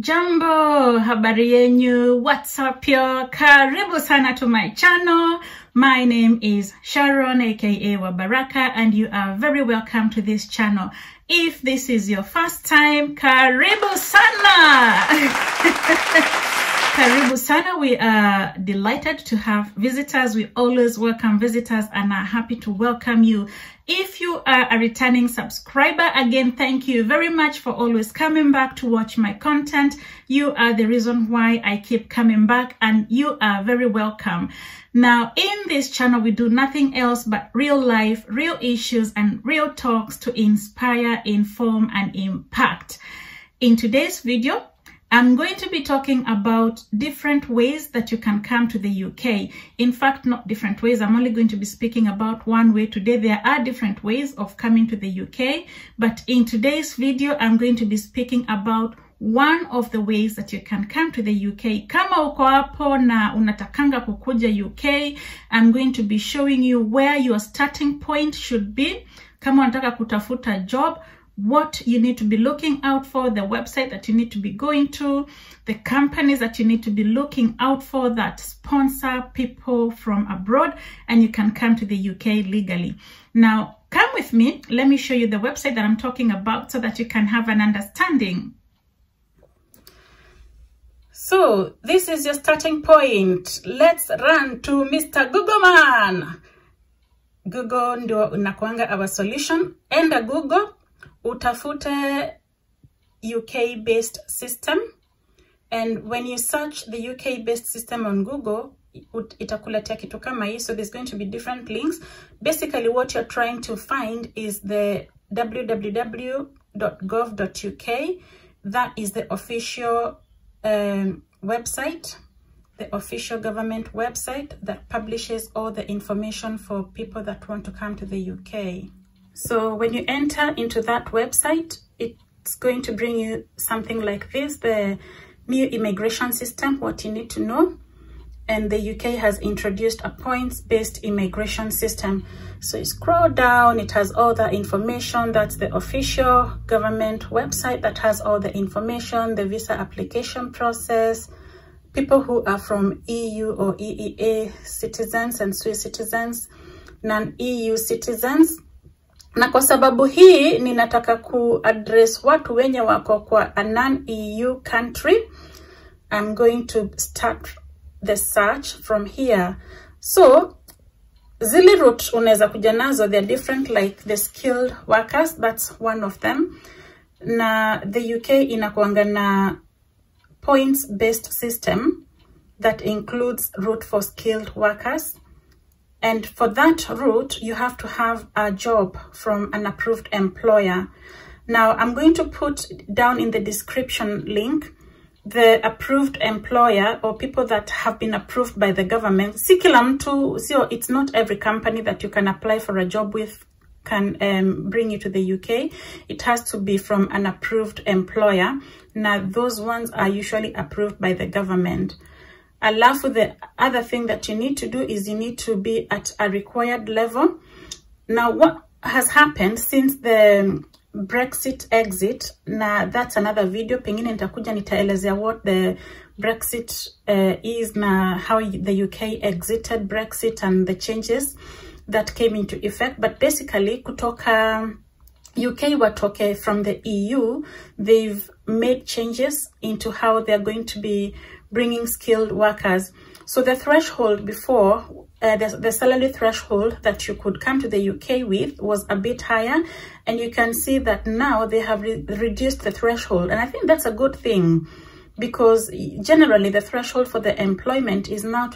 Jambo, habari yenyu, what's up yo, karibu sana to my channel. My name is Sharon aka BARAKA and you are very welcome to this channel. If this is your first time, karibu sana. Karibu sana. We are delighted to have visitors. We always welcome visitors and are happy to welcome you. If you are a returning subscriber, again, thank you very much for always coming back to watch my content. You are the reason why I keep coming back and you are very welcome. Now, in this channel, we do nothing else but real life, real issues, and real talks to inspire, inform, and impact. In today's video, I'm going to be talking about different ways that you can come to the UK. In fact, not different ways. I'm only going to be speaking about one way today. There are different ways of coming to the UK, but in today's video, I'm going to be speaking about one of the ways that you can come to the UK. Kama uko hapo na unatakanga kukuja UK, I'm going to be showing you where your starting point should be. Kama unataka kutafuta job, what you need to be looking out for, the website that you need to be going to, the companies that you need to be looking out for that sponsor people from abroad, and you can come to the UK legally. Now, come with me. Let me show you the website that I'm talking about so that you can have an understanding. So, this is your starting point. Let's run to Mr. Google Man. Google ndio unakuanga our solution. Enda Google. Utafute UK-based system, and when you search the UK-based system on Google, itakuletea kitu kama hii. So there's going to be different links. Basically, what you're trying to find is the www.gov.uk. That is the official website, the official government website that publishes all the information for people that want to come to the UK. So when you enter into that website, it's going to bring you something like this, the new immigration system, what you need to know. And the UK has introduced a points-based immigration system. So you scroll down, it has all the information. That's the official government website that has all the information, the visa application process, people who are from EU or EEA citizens and Swiss citizens, non-EU citizens. Na kwa sababu hii ninataka ku-address watu wenye wako kwa a non-EU country, I'm going to start the search from here. So, zile route unaweza kuja nazo, they're different, like the skilled workers, that's one of them. Na the UK inakuanga na points-based system that includes route for skilled workers. And for that route, you have to have a job from an approved employer. Now, I'm going to put down in the description link the approved employer or people that have been approved by the government. Si kila mtu, so it's not every company that you can apply for a job with can bring you to the UK. It has to be from an approved employer. Now, those ones are usually approved by the government. Alafu, the other thing that you need to do is you need to be at a required level. Now, what has happened since the Brexit exit, na that's another video, pengine nitakuja nitaelezea what the Brexit is, na how the UK exited Brexit and the changes that came into effect. But basically, kutoka UK watoke from the EU, they've made changes into how they're going to be bringing skilled workers. So the threshold before, the salary threshold that you could come to the UK with was a bit higher. And you can see that now they have reduced the threshold. And I think that's a good thing, because generally the threshold for the employment is now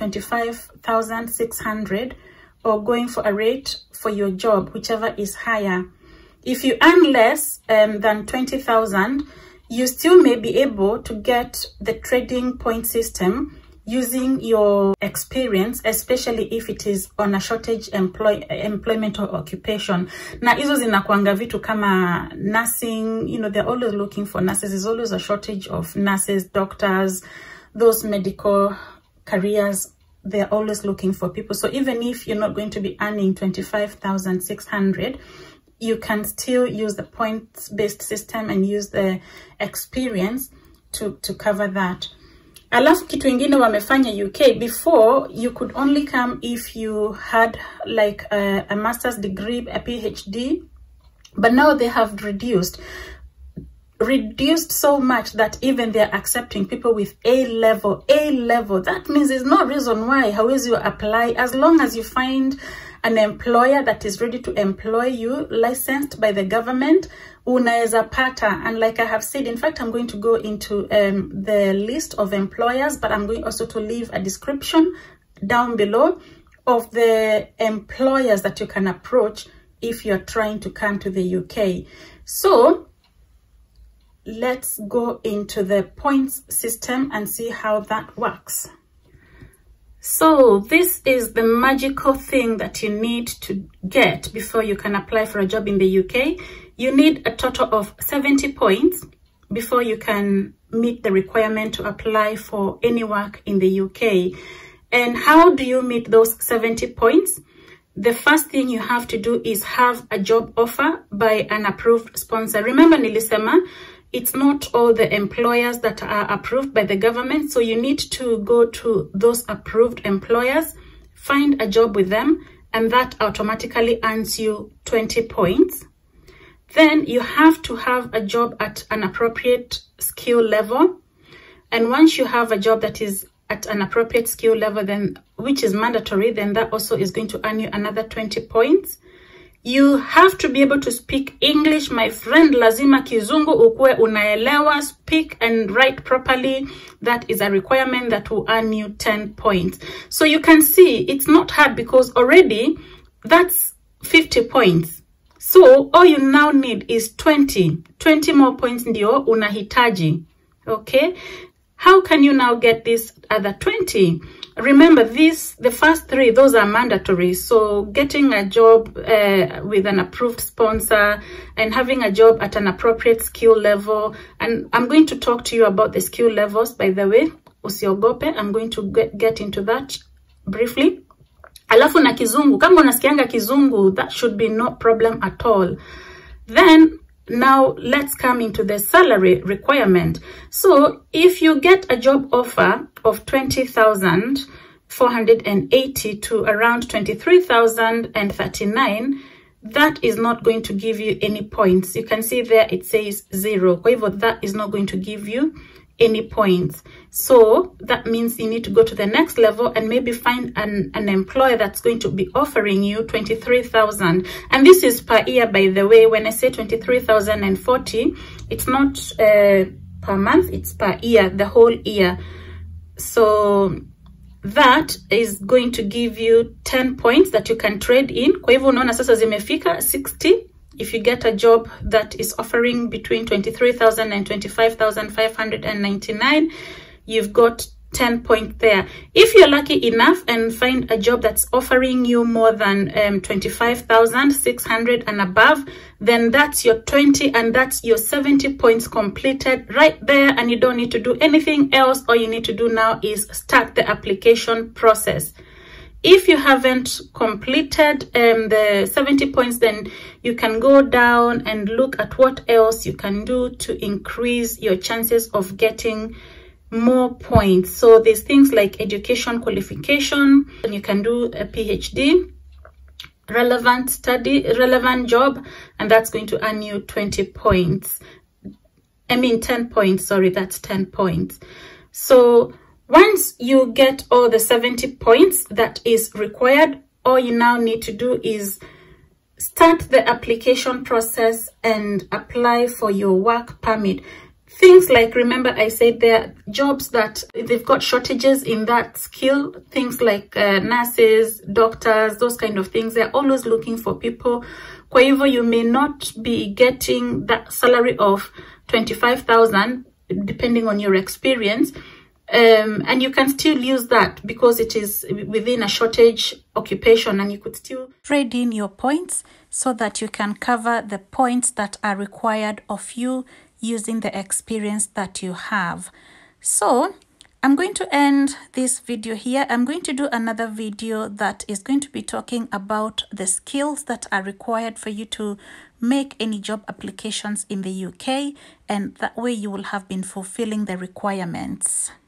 25,600, or going for a rate for your job, whichever is higher. If you earn less than 20,000, you still may be able to get the trading point system using your experience, especially if it is on a shortage employment or occupation. Na hizo zinakuanga vitu kama nursing, you know, they're always looking for nurses. There's always a shortage of nurses, doctors, those medical careers. They're always looking for people. So even if you're not going to be earning 25,600, you can still use the points-based system and use the experience to cover that. Alafu kitu ingine wamefanya UK, before you could only come if you had like a master's degree, a PhD, but now they have reduced so much that even they're accepting people with A level. That means there's no reason why you apply, as long as you find an employer that is ready to employ you, licensed by the government, unaeza pata. And like I have said, in fact, I'm going to go into the list of employers, but I'm going also to leave a description down below of the employers that you can approach if you're trying to come to the UK. So let's go into the points system and see how that works. So this is the magical thing that you need to get before you can apply for a job in the UK. You need a total of 70 points before you can meet the requirement to apply for any work in the UK. And how do you meet those 70 points? The first thing you have to do is have a job offer by an approved sponsor. Remember nilisema, it's not all the employers that are approved by the government. So you need to go to those approved employers, find a job with them, and that automatically earns you 20 points. Then you have to have a job at an appropriate skill level. And once you have a job that is at an appropriate skill level, then which is mandatory, then that also is going to earn you another 20 points. You have to be able to speak English, my friend. Lazima kizungu ukue unaelewa, speak and write properly. That is a requirement that will earn you 10 points. So you can see it's not hard because already that's 50 points. So all you now need is 20 more points ndio unahitaji. Okay? How can you now get this other 20? Remember the first three, those are mandatory. So getting a job with an approved sponsor and having a job at an appropriate skill level. And I'm going to talk to you about the skill levels, by the way. Usiogope, I'm going to get into that briefly. Alafu na kizungu, kama unasikianga kizungu, that should be no problem at all. Then, now let's come into the salary requirement. So if you get a job offer of 20,480 to around 23,039, that is not going to give you any points. You can see there it says 0. However, that is not going to give you any points. So that means you need to go to the next level and maybe find an employer that's going to be offering you 23,000. And this is per year, by the way. When I say 23,040, it's not per month, it's per year, the whole year. So that is going to give you 10 points that you can trade in. Kwa hivyo unaona sasa zimefika 60. If you get a job that is offering between 23,000 and 25,599, you've got 10 points there. If you're lucky enough and find a job that's offering you more than 25,600 and above, then that's your 20 and that's your 70 points completed right there, and you don't need to do anything else. All you need to do now is start the application process. If you haven't completed the 70 points, then you can go down and look at what else you can do to increase your chances of getting more points. So there's things like education qualification, and you can do a PhD, relevant study, relevant job, and that's going to earn you 20 points. I mean 10 points, sorry, that's 10 points. So once you get all the 70 points that is required, all you now need to do is start the application process and apply for your work permit. Things like, remember I said there are jobs that they've got shortages in that skill, things like nurses, doctors, those kind of things. They're always looking for people. Kwa hivyo you may not be getting that salary of 25,000 depending on your experience. And you can still use that because it is within a shortage occupation, and you could still trade in your points so that you can cover the points that are required of you using the experience that you have. So I'm going to end this video here. I'm going to do another video that is going to be talking about the skills that are required for you to make any job applications in the UK, and that way you will have been fulfilling the requirements.